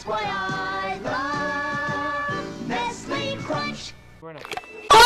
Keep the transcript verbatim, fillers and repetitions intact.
That's why I love Nestle Crunch. Worden. Oh,